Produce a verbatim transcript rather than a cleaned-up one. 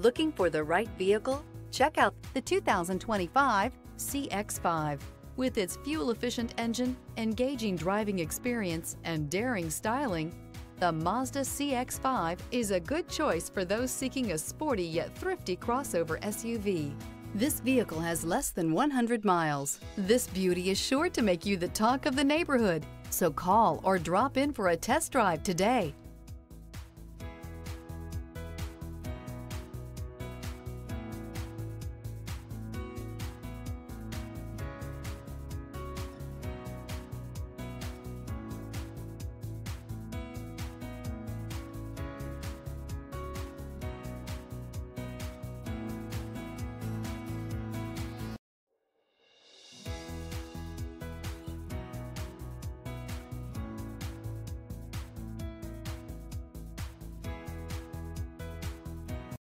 Looking for the right vehicle? Check out the two thousand twenty-five C X five. With its fuel-efficient engine, engaging driving experience, and daring styling, the Mazda C X five is a good choice for those seeking a sporty yet thrifty crossover S U V. This vehicle has less than one hundred miles. This beauty is sure to make you the talk of the neighborhood. So call or drop in for a test drive today.